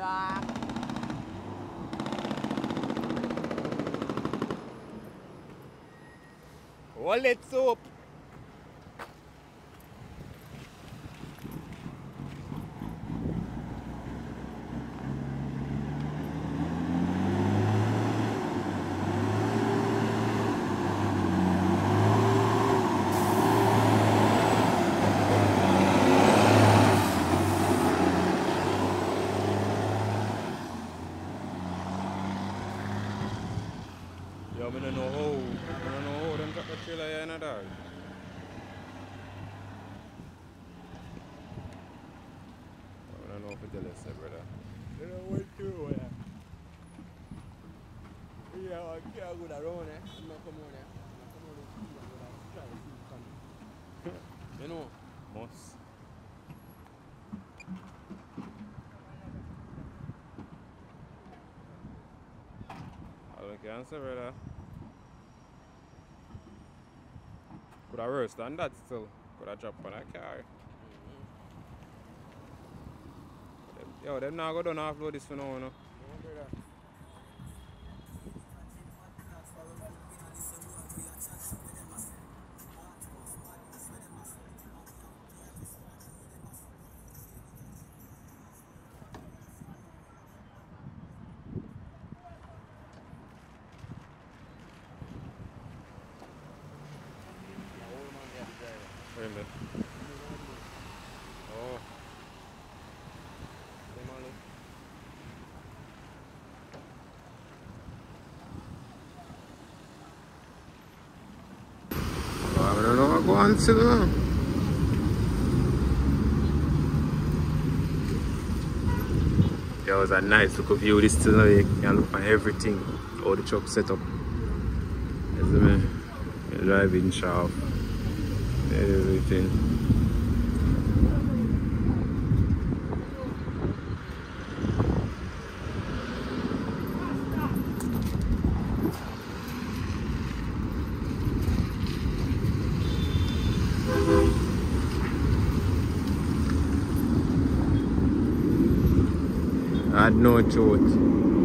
Wallet soap. Yo, I don't know how them got the trailer here in a dog. I don't know if I tell you, brother. I don't know what to do, yeah, I can't go around, I'm not coming on, I'm come on the street, I'm going to try to see if I can. You know? Must. I can't say, brother. Could have worse than that still. Could have dropped on a car. Yo, them now go down and offload this for now, you know. Really? Oh. I don't know what go on to now. It was a nice look of view. This still now you can look at everything. All the truck set up. You see me? You're driving sharp. Everything. I had no choice.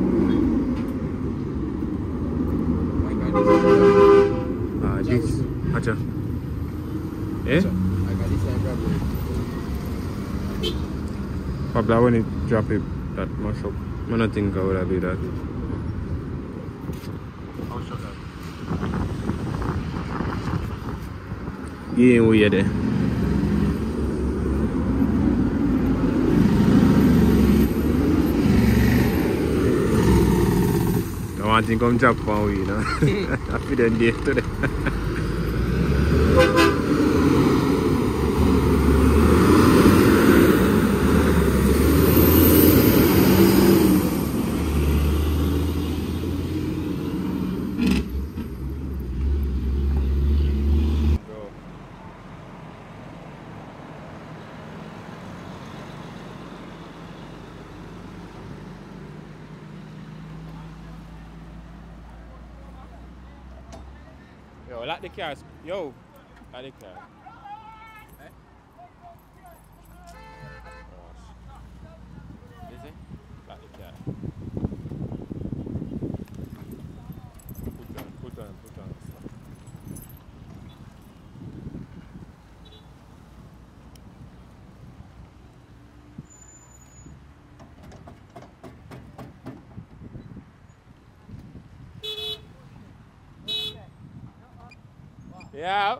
This. Acha. Eh? Probably when it drop it that much up. I don't think I would have did that. How sure that? Yeah, we are there. I think I'm Japan, we, you know. Happy then day today. Yo, like the cars. Yo, like the car. Eh? Is it? Like the car. Put on. Yeah.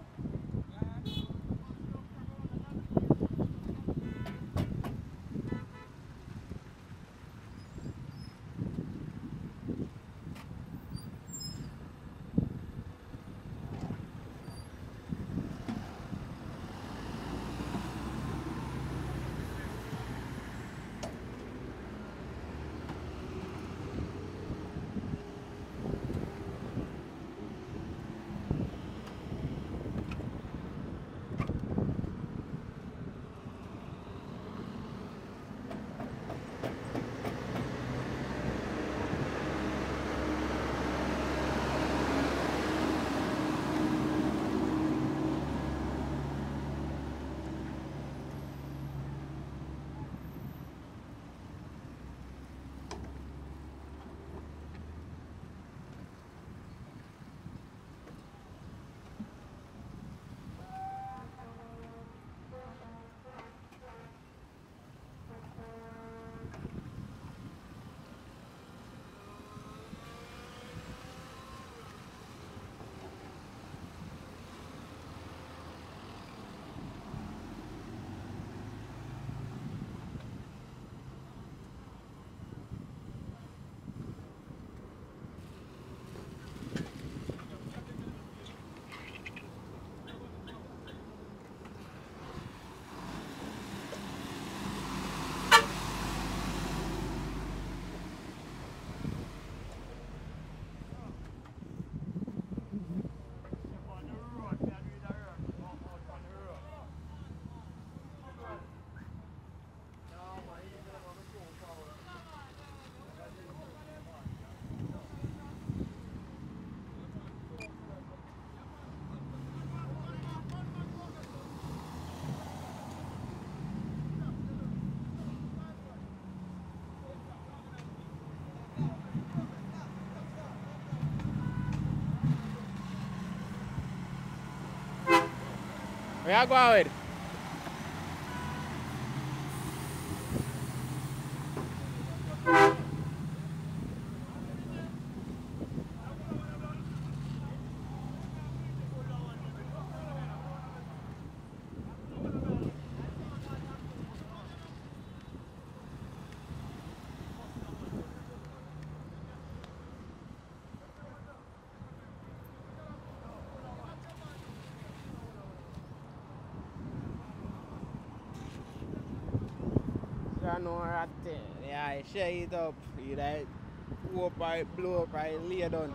Where you going with? I know that thing. Yeah, share it up. You like whoop or blow up or lay down.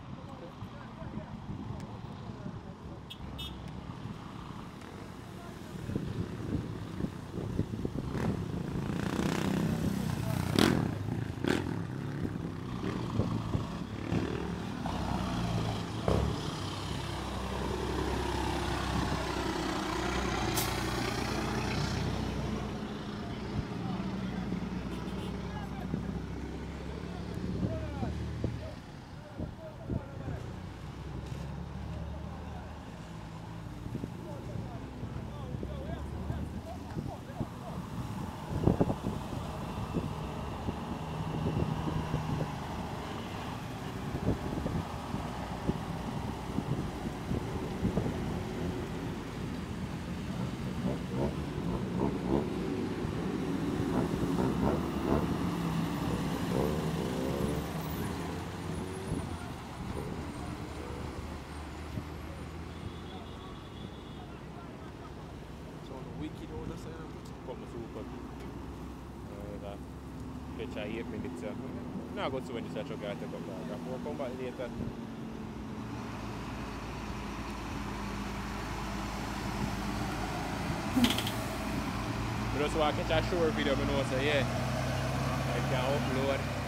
Wicked all the same. Come super. Fetch 8 minutes. Now go to when you start your guy to come back. We'll come back later. But just want to catch a short video, I know say yeah. I can upload.